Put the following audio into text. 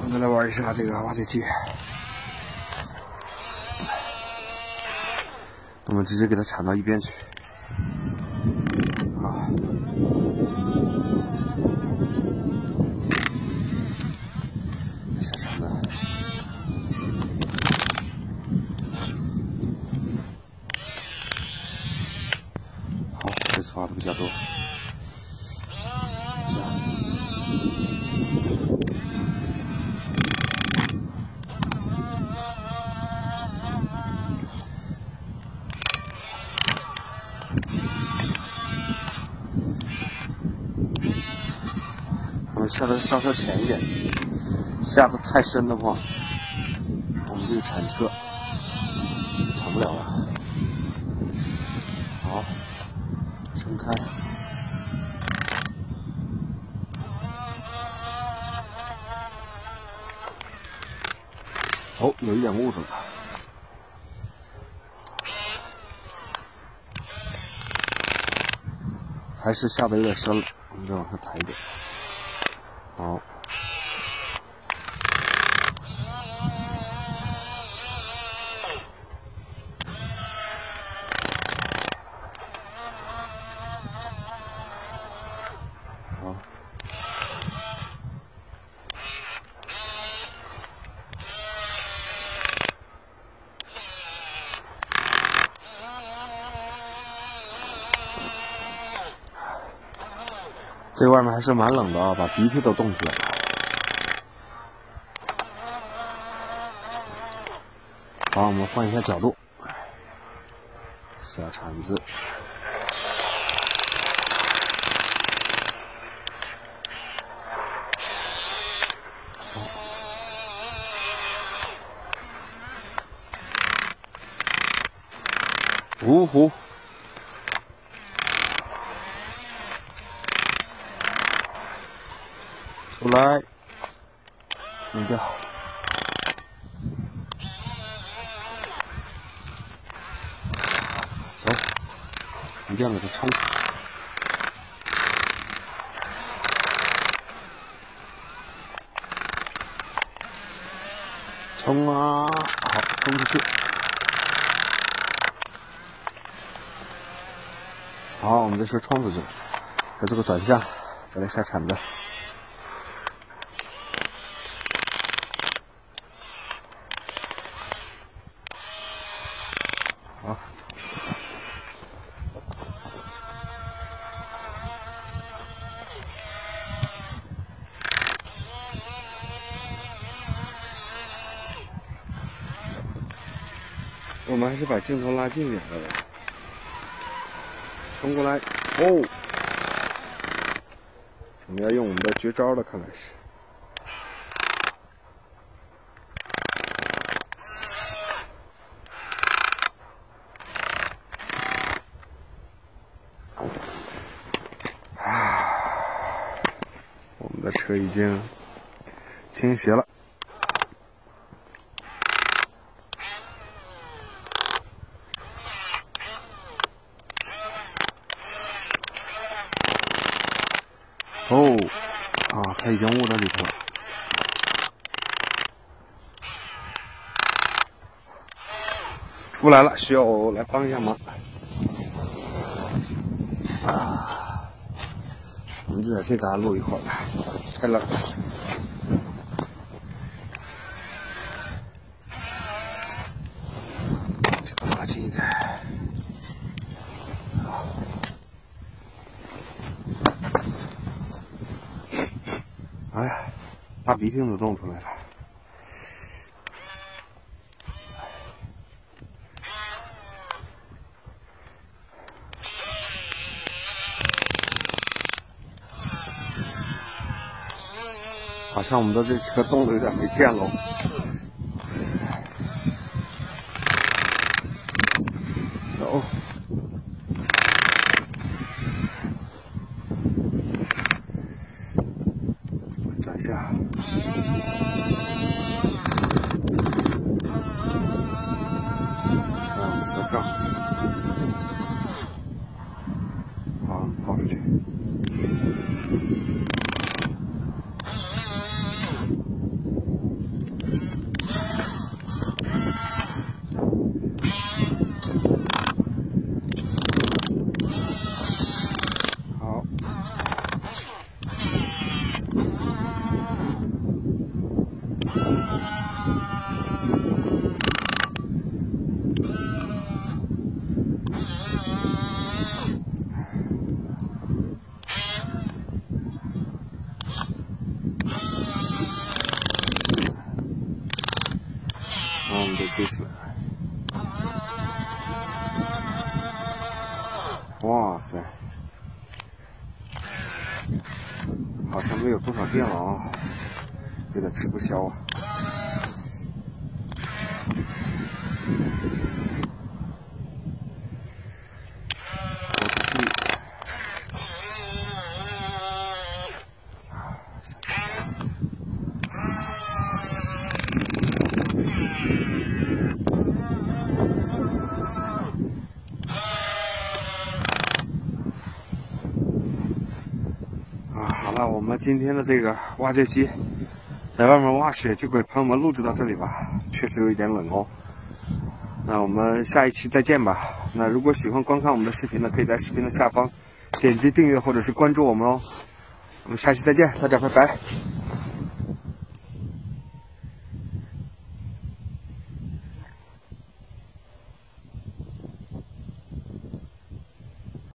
们再来玩一下这个挖掘机。我们直接给它铲到一边去。啊。下铲子。好，这次挖的比较多。 我们下的稍稍浅一点，下的太深的话，我们这个铲车铲不了了。好，撑开。哦，有一点误住了。 还是下的有点深了，我们再往下抬一点。好，好，这外面还是蛮冷的啊，把鼻涕都冻出来了。好，我们换一下角度，下铲子。芜湖。 出来，拧掉。走，一定要给它冲。冲啊！好，冲出去。好，我们这是冲出去，再做个转向，再来下铲子。 好，我们还是把镜头拉近点了，冲过来哦！我们要用我们的绝招了，看来是。 我们的车已经倾斜了。哦，啊，它已经误到里头了。出来了，需要我来帮一下忙。啊，我们就在这嘎录一会儿吧，太冷了。拉近一点。好。哎呀，大鼻涕都冻出来了。 好像我们的这车冻得有点没电喽。走，转下。向侧正。好，跑出去。 我们就接起来。哇塞，好像没有多少电了啊，有点吃不消啊。好了，我们今天的这个挖掘机在外面挖雪，就给朋友们录制到这里吧，确实有一点冷哦。那我们下一期再见吧。那如果喜欢观看我们的视频呢，可以在视频的下方点击订阅或者是关注我们哦。我们下期再见，大家拜拜。